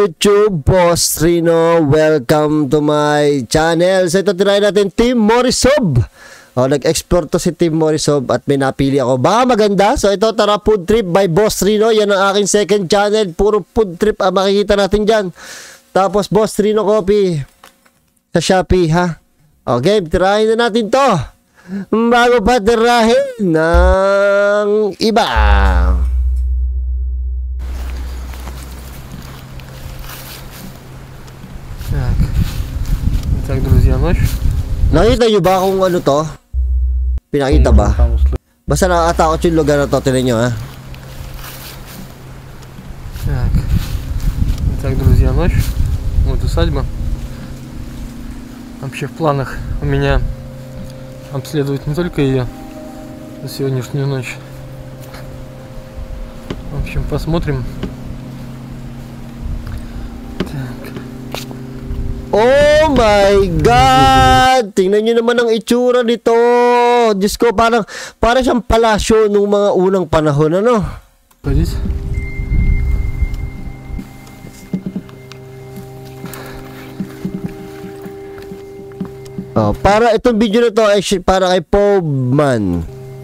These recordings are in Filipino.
YouTube, Boss Rino. Welcome to my channel. So ito tirahin natin Team Morisob. Nag-explore to si Team Morisob at may napili ako. Baka maganda. So ito, tara, Food Trip by Boss Rino. Yan ang aking second channel. Puro food trip ang makikita natin dyan. Tapos Boss Rino Coffee sa Shopee, ha? Okay, tirahin na natin to. Bago pa tirahin ng iba. Так, друзья, ночь. Nakita nyo ba kung ano to? Pinakita ba? Basta nakakatakot yung lugar na to. Tinan nyo, ha? Так. Итак, друзья, ночь. Вот усадьба. Вообще в планах у меня обследовать не только ее за сегодняшнюю ночь. В общем, посмотрим. Oh my God! Tingnan nyo naman ang itsura nito. Diyos ko, parang siyang palasyo nung mga unang panahon, ano? Пойдите. Para itong video na to ay para kay Pobman.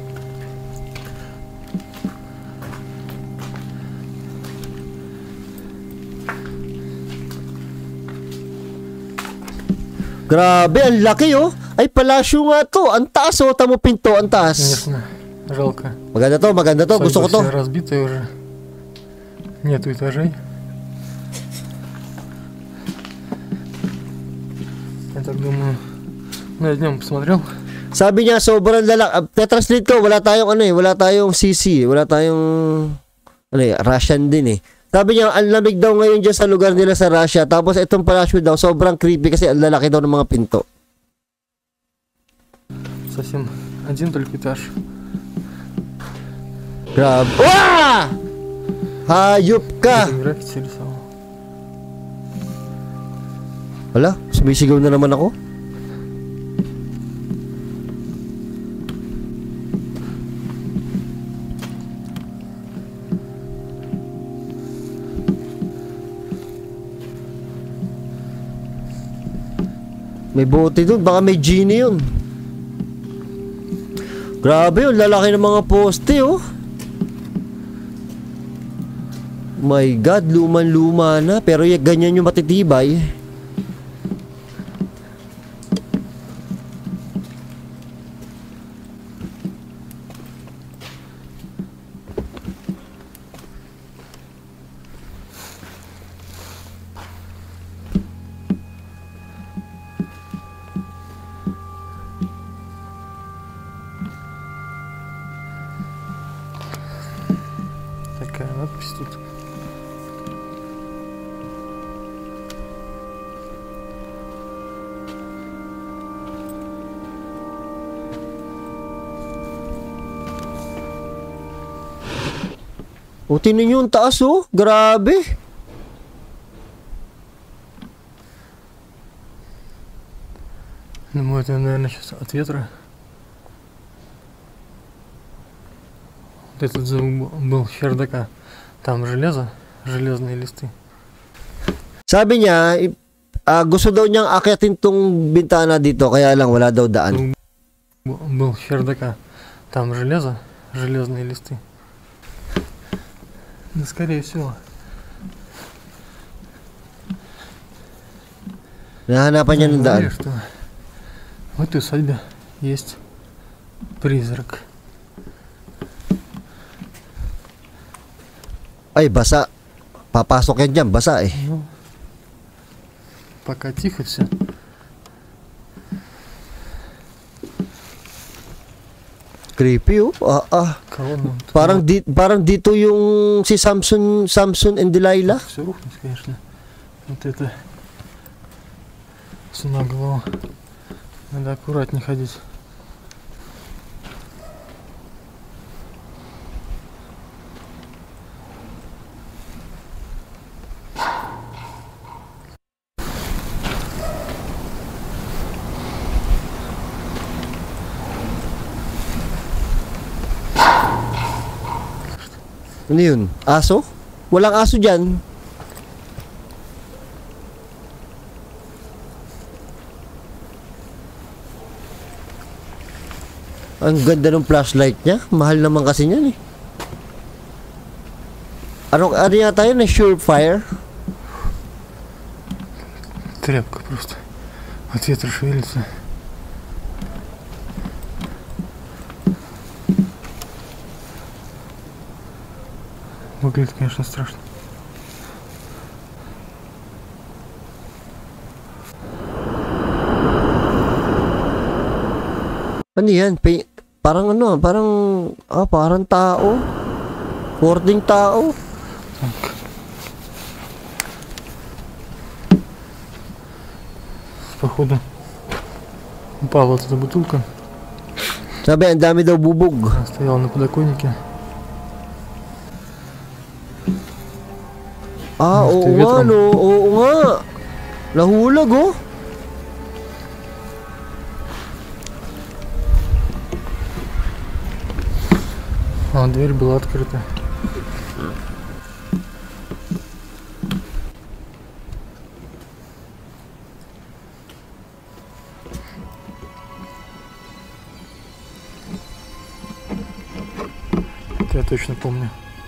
Grabe, ang laki, oh. Ay, palasyo nga to. Ang taas, oh. Tamo pinto, ang taas. Конечно, жалко. Maganda to. Gusto ko to. Все разбитые уже. Нету этажей. Я так думаю. Ну, я днем посмотрел. Sabi niya, sobrang lalaki. Translate ko, wala tayong CC. Wala tayong, Russian din, eh. Sabi niya, ang lamig daw ngayon dyan sa lugar nila sa Russia. Tapos itong palasyo daw, sobrang creepy kasi ang lalaki daw ng mga pinto. Совсем один только этаж. Grabe. Wah! Hayop ka! Граффити рисовал. Wala, sumisigaw na naman ako. May bote doon, baka may genie yun. Grabe yun, lalaki ng mga poste, oh. My God, luman-luma na. Pero ganyan yung matitibay. Такая надпись тут. O, tingnan nyo yung taas, oh. Grabe. Думаю, это, наверное, сейчас от ветра. Вот этот звук был с чердака. Там железо, железные листы. Sabi niya, gusto daw niyang akyatin tong bintana dito, kaya lang wala daw daan. Был с чердака. Там железо, железные листы. Ну, скорее всего. Nahanapan niya ng daan. Что в этой усадьбе есть призрак. Ay, basa. Papasok yan dyan, basa eh. Ну, пока тихо все. Creepy, oh. Колонна. Parang dito yung si Samson and Delilah. Все рухнуть, конечно. Вот это с наголо. Надо аккуратнее ходить. Ano yun? Aso? Walang aso dyan. Ang ganda ng flashlight niya. Mahal naman kasi niyan eh. Ano yata yun? Surefire? Тряпка просто. От ветра шевелится. Выглядит, конечно, страшно. Ano yan? Parang ano? Parang tao. Hoarding tao. Так. Походу упала вот эта бутылка. Sabi, ang dami daw bubog. Она стояла на подоконнике. Oo Ito, nga, vetron. no? Oo nga. Nahulag, oh. А дверь была открыта. Это я точно помню.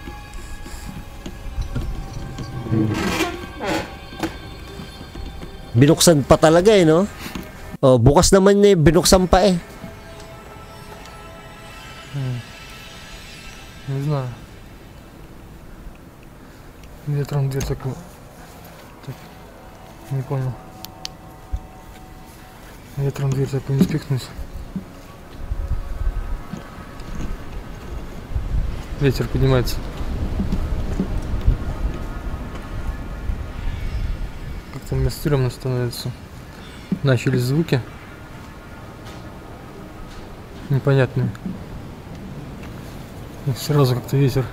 Binuksan pa talaga eh, no? Oh, bukas naman eh, binuksan pa eh. Не знаю. Ветром дверь так... так... Не понял. Ветром дверь так не спикнуть. Ветер поднимается. Как-то мне стрёмно становится. Начались звуки. Непонятные. И сразу как-то ветер.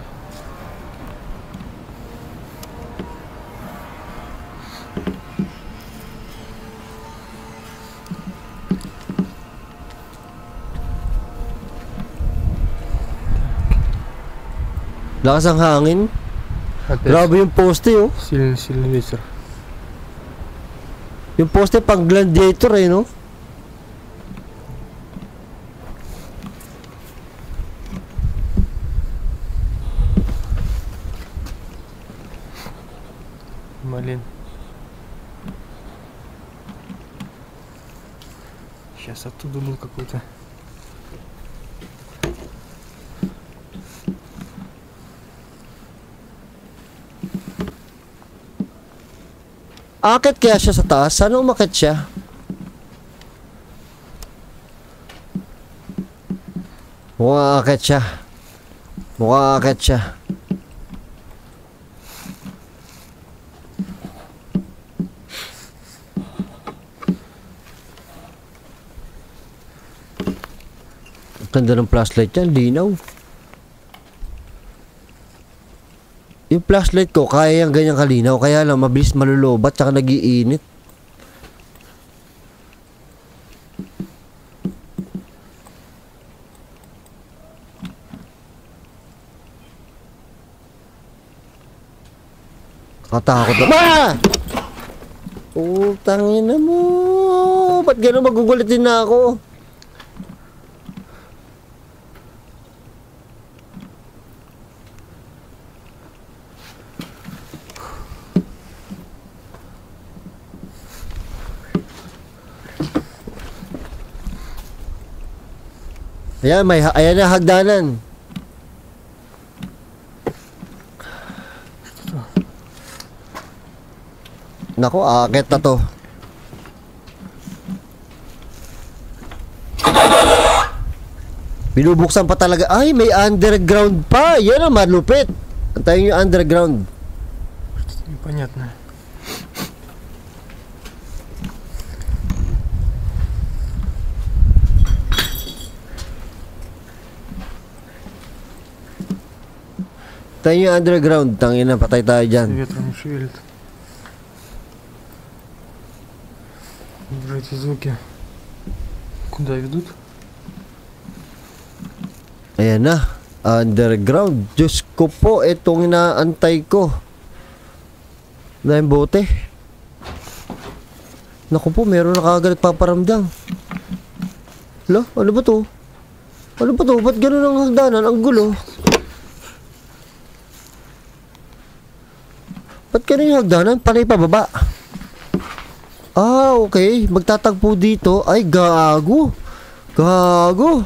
Lakas ang hangin. Опять Grabe yung poste, oh. сильный ветер. Yung poste pang gladiator eh, no? Блин. Сейчас оттуда был какой-то. Akit kaya siya sa taas? Sana umakit siya? Mukhang akit siya. Mukhang akit siya. Ganda ng flashlight yan, linaw. Yung flashlight ko, kaya yung ganyang kalinaw. Kaya lang, mabilis malulobat, tsaka nagiinit. Katakot na. Ma! Utangin na mo. Ba't gano'n magugulitin na ako? Ayan, ayan na hagdanan. Nako, akit na to. Binubuksan pa talaga. Ay, may underground pa. Yan ang malupit. Antayin yung underground. Что-то непонятное. Antayin yung underground. Tangin na, patay tayo dyan. Ветром не шевелит. Эти звуки куда ведут? Ayan na. Underground. Diyos ko po, itong inaantay ko. Na yung bote. Naku po, meron na kagad paparamdam. Lo, ano ba to? Ano ba to? Ba't ganun ang hagdanan? Ang gulo. Ba't ganun yung hagdanan? Panay pababa. Ah, okay. Magtatagpo dito. Ay, gago. Gago.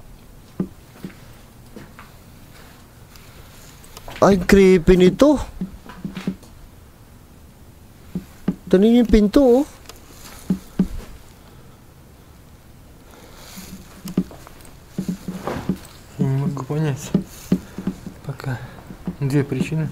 Ay, creepy nito. Tanin yung pinto, oh. Я не могу понять пока две причины.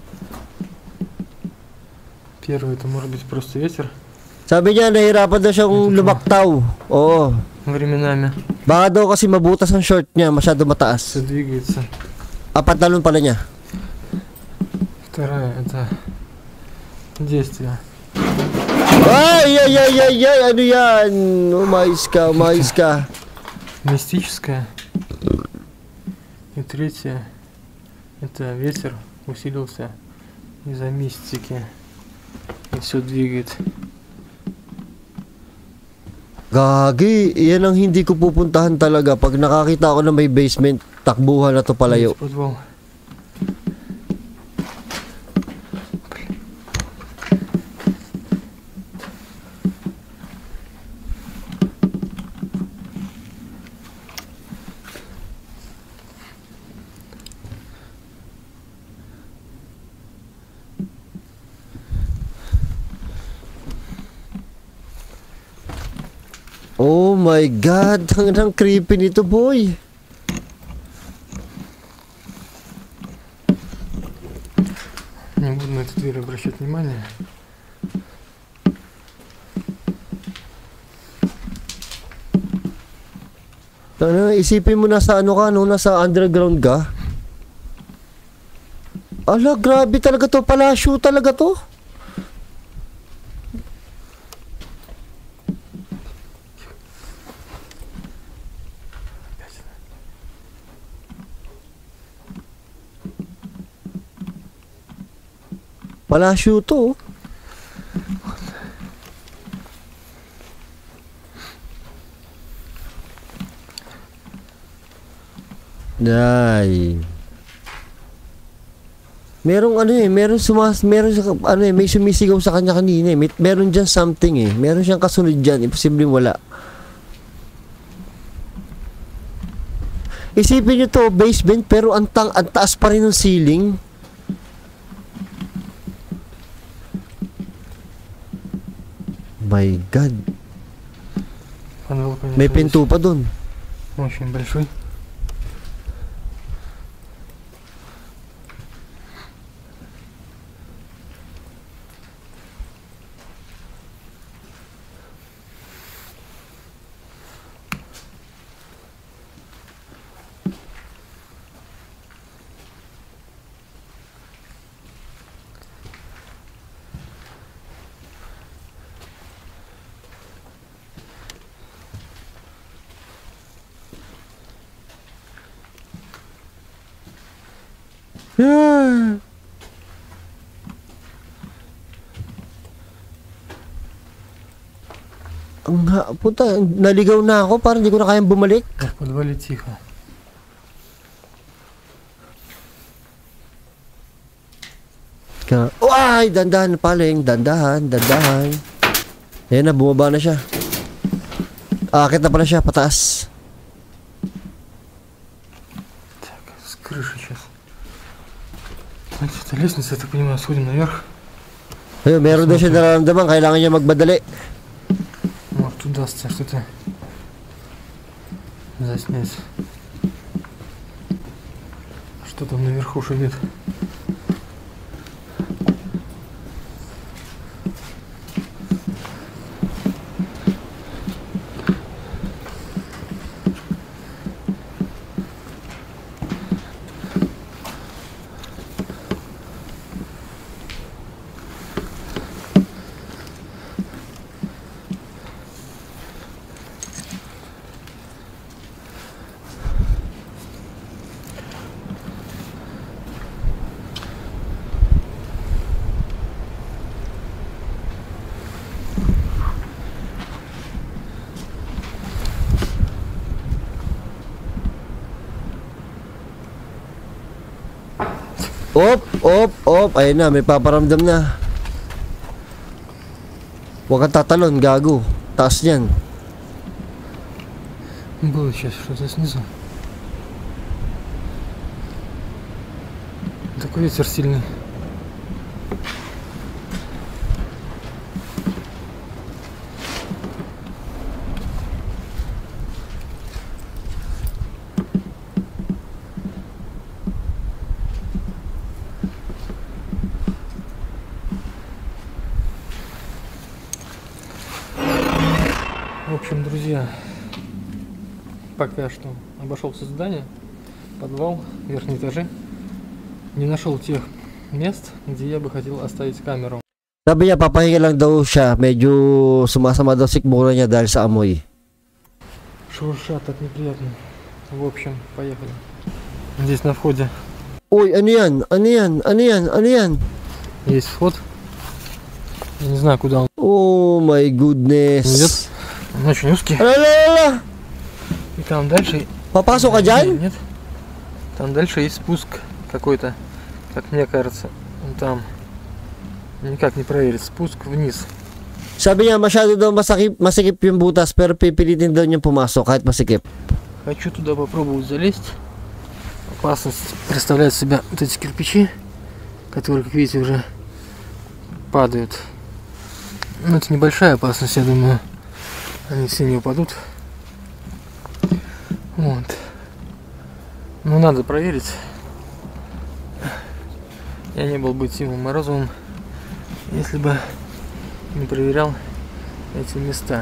Первый, это может быть просто ветер Sabi niya, nahirapan daw siyang lumaktaw. Oo. временами. Baka daw kasi mabutas ang short niya, masyado mataas. Все двигается. Ah, pantalon pala niya. Вторая, это действие. Ay, ay, ay, ay, ay, ano yan? Umayos ka, umayos ka. Мистическое. И третье, это ветер усилился из-за мистики. И все двигает. Gagi, yan ang hindi ko pupuntahan talaga. Pag nakakita ako na may basement, takbuhan na to palayo. Есть подвал. Oh my God, ang creepy nito, boy. Не буду на эту дверь обращать внимание. Ano, isipin mo nasa ano ka, no? Nasa underground ka. Ala, grabe talaga to. Palasyo talaga to. Palasyo to. Nay. Merong ano meron ano may sumisigaw sa kanya kanina eh. Meron diyan something eh. Meron siyang kasunod diyan, imposibleng wala. Isipin niyo to, basement pero ang taas pa rin ng ceiling. My God. Подвал, конечно, May pinto pa dun. очень большой. Yeah. Puta, naligaw na ako, parang hindi ko na kayang bumalik. В подвале тихо. Oh, ay, dandahan paling, dandahan. Ayan na, bumaba na siya. Akit na pala siya, pataas. Так, с крыши сейчас. Это лестница, я так понимаю, сходим наверх. Ayun, meron daw siya nararamdaman, kailangan niya magbadali. Может, удастся что-то заснять. Что там наверху шумит? Op. Ayun na, may paparamdam na. Huwag kang tatalon, gago. Taas niyan. Было сейчас что-то снизу. Такой ветер сильный. В общем, друзья, пока что обошел все здание, подвал, верхние этажи. Не нашел тех мест, где я бы хотел оставить камеру. Sabi niya, papahinga lang daw siya. Medyo sumasama daw sikmura niya dahil sa amoy. Шуршат так неприятно. В общем, поехали. Здесь на входе Uy, ano yan? есть вход. Я не знаю, куда он Oh my goodness. ведет. Он очень узкий. Ala. И там дальше... Papasok ka dyan? Нет. Там дальше есть спуск какой-то, как мне кажется. Он там. Никак не проверить. Спуск вниз. Sabi niya, masyado daw masikip yung butas pero pipilitin daw niya pumasok kahit masikip. Хочу туда попробовать залезть. Опасность представляет себя вот эти кирпичи, которые, как видите, уже падают. Ну, это небольшая опасность, я думаю. Они все не упадут. Вот. Ну, надо проверить. Я не был бы Тимом Морозовым, если бы не проверял эти места.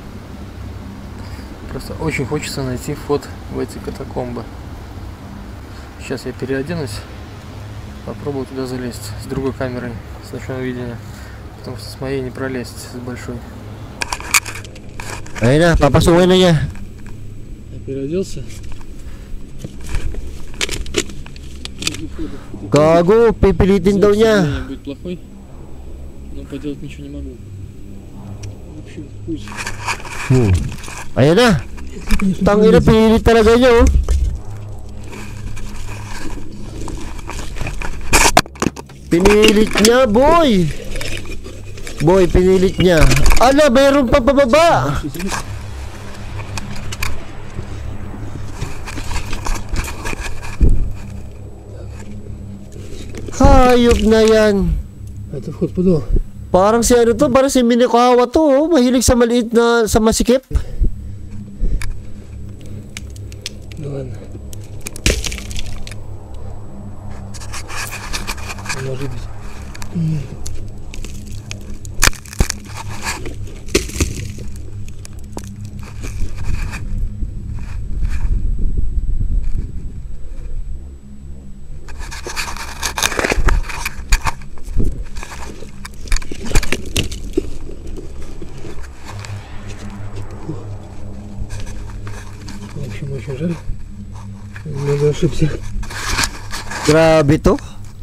Просто очень хочется найти вход в эти катакомбы. Сейчас я переоденусь, попробую туда залезть с другой камерой, с ночного видения, потому что с моей не пролезть, с большой. Ayun na, papasukin na niya. Я переоделся. Gago, pipilitin daw niya. Будет плохой, но поделать ничего не могу. В общем, пусть. Ayun na. Tangina, pinilit talaga niya, oh. Pinilit niya, boy. Boy, pinilit niya. Ala, mayroon pa pababa. Hayop na yan. Это вход в подвал. Parang si ano to, parang si Minikawa to, oh. Mahilig sa maliit na, sa masikip. Ну ладно. Может быть. В общем, очень жаль. Много ошибся. Grabe to.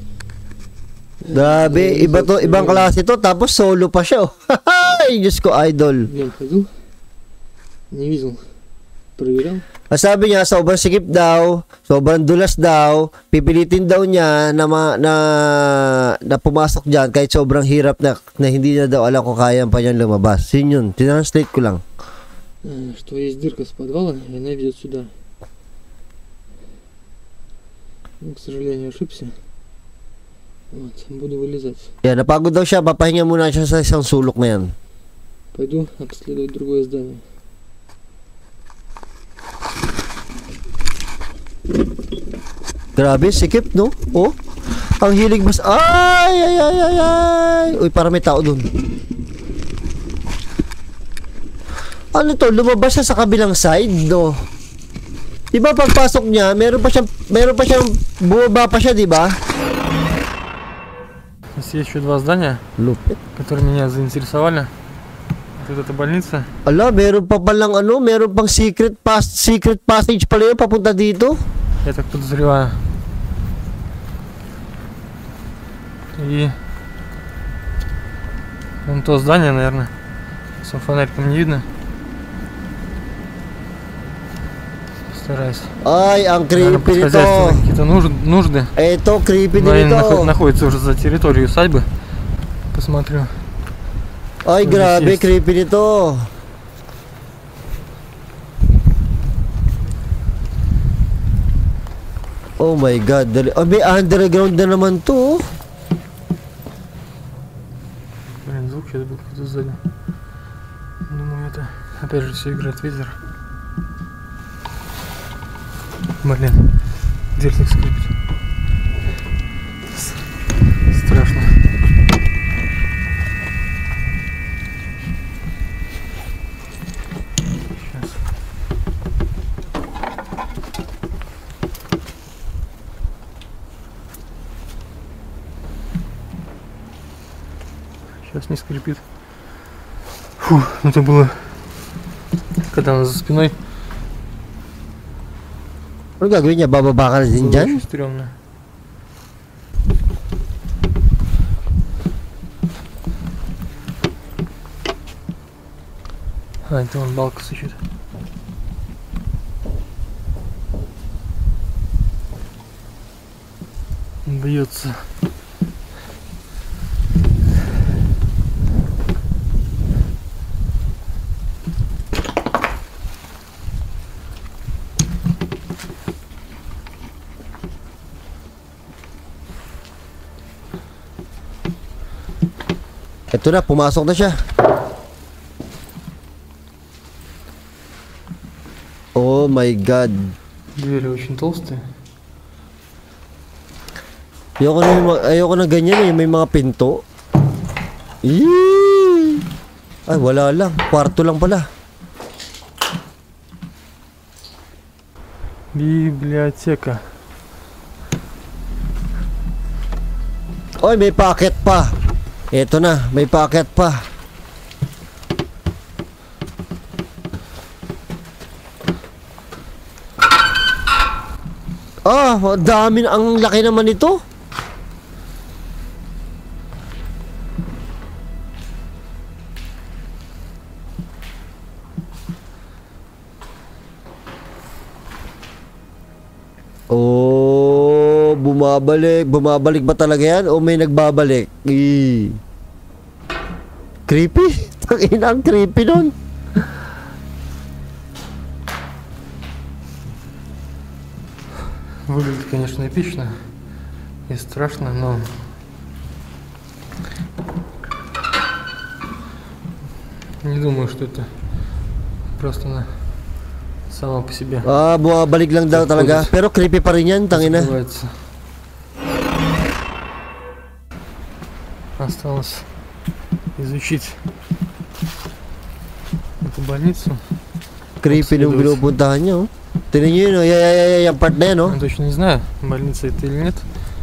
Grabe, iba to, ibang klase to, tapos solo pa siya, oh. Ay, Diyos ko, idol. Я ходил, не видел, проверял. Sabi niya, sobrang sikip daw, sobrang dulas daw, pipilitin daw niya na pumasok dyan kahit sobrang hirap na hindi na daw alam kung kaya pa niyan lumabas. Yun, tinranslate ko lang. Что есть дырка с подвала, и она ведет сюда. Ну, к сожалению, ошибся. Вот, буду вылезать. Yan, napagod daw siya, papahinga muna siya sa isang sulok na yan. Пойду обследовать другое здание. Grabe, sikip, no? Oh, ang hilig mas... Ay! Uy, para may tao dun. Ano to? Lumabas siya sa kabilang side, no? Diba pagpasok niya, meron pa siyang bumaba pa siya, diba? Здесь есть еще два здания, Lupit. которые меня заинтересовали. Вот эта больница. Ala, meron pa palang ano, meron pang secret passage pala yun papunta dito. Я так подозреваю. И вон то здание, наверное. С фонариком не видно. Стараюсь. Ay, ang Наверное, creepy под хозяйственные nito. какие-то нужды. Ito, creepy Но din они ito. находятся уже за территорией усадьбы. Посмотрю. Ay, Здесь grabe, есть. creepy nito. Oh my god, dali. Oh, may underground na naman to. Блин, звук сейчас был какой-то сзади. Думаю, это опять же все играет ветер. Блин, дверь не скрипит. Страшно. Сейчас. Сейчас не скрипит. Фу, ну это было, когда она за спиной. Ano gagawin niya? Bababa ka na din Было dyan? очень стрёмно. А, это он балка сыщет. Бьется. Ito na, pumasok na siya. Oh my god. Двери очень толстые. Ayoko na ganyan eh, may mga pinto. Eee! Ay, wala lang. Kwarto lang pala. Библиотека. Oy, may packet pa. Ito na, may packet pa. Ah, dami, ang laki naman nito. Oh, bumabalik ba talaga yan? O may nagbabalik? Creepy? Tangina, ang creepy nun. Выглядит, конечно, эпично и страшно, но не думаю, что это просто она сама по себе Ah, bumabalik lang daw talaga. Pero creepy pa rin yan, tangina. закрывается. Осталось изучить эту больницу. Creepy nung pinupuntahan niya, oh. Tingnan nyo yun, oh. Yung part na yan, oh. Я точно не знаю, больница это или нет.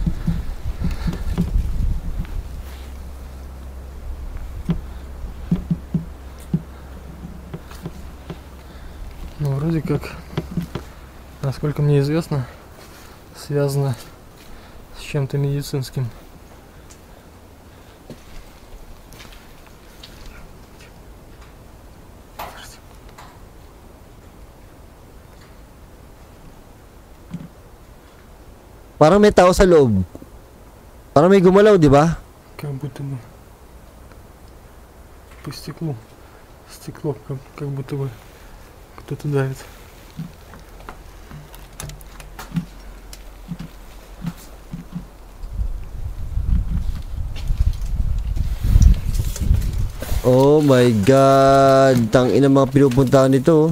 Но вроде как, насколько мне известно, связано с чем-то медицинским. Parang may tao sa loob. Parang may gumalaw, di ba? Как будто бы по стеклу. Стекло как будто бы кто-то давит. Oh my god. Tangina mga pinupuntahan nito, oh.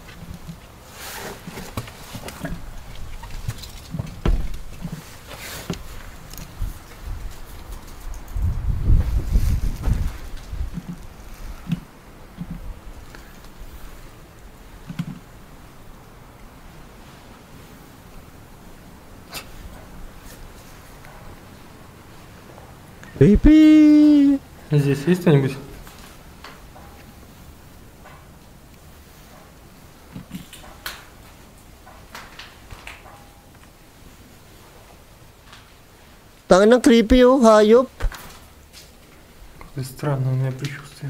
Creepy. Здесь есть кто-нибудь? Tangina ng creepy, oh. Hayop. Какое странное у меня предчувствие.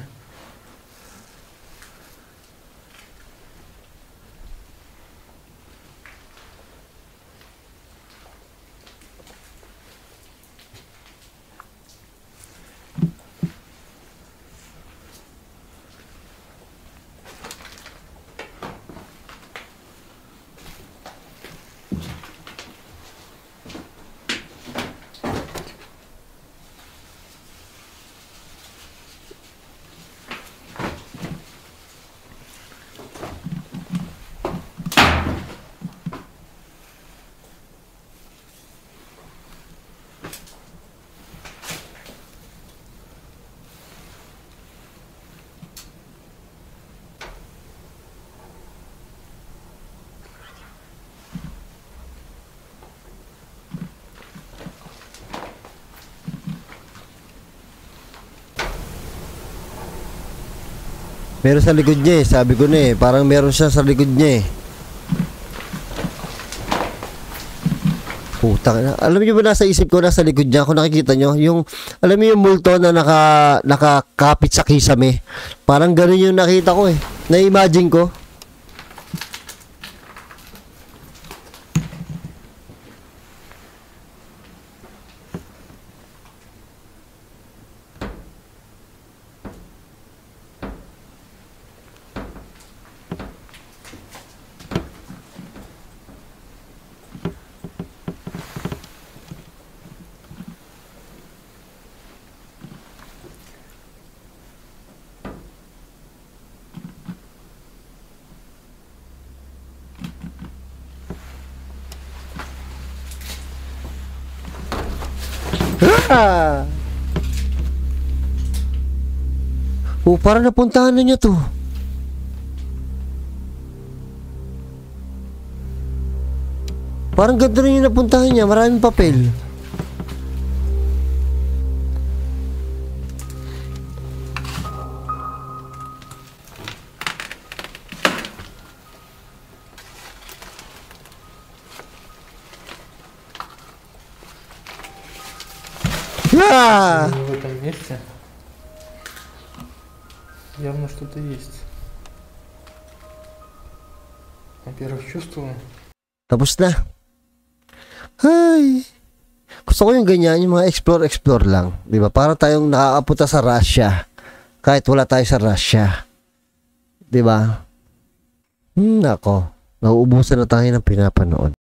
Meron sa likod niya eh. Sabi ko na eh. Parang meron siya sa likod niya eh. Putang na. Alam niyo ba nasa isip ko, nasa likod niya, kung nakikita niyo, yung, alam niyo yung multo na nakakapit sa kisame. Parang ganun yung nakita ko eh. Na-imagine ko. Ah! Oh, parang napuntahan na niya to. Parang ganito rin yung napuntahan niya. Maraming papel. Ah! В этом месте явно что-то есть. Во-первых, чувствую. Tapos na. Ay. Gusto ko yung ganyan, yung mga explore lang. Di ba? Para tayong nakakapunta sa Russia. Kahit wala tayo sa Russia. Di ba? Nako. Nauubusan na tayo ng pinapanood.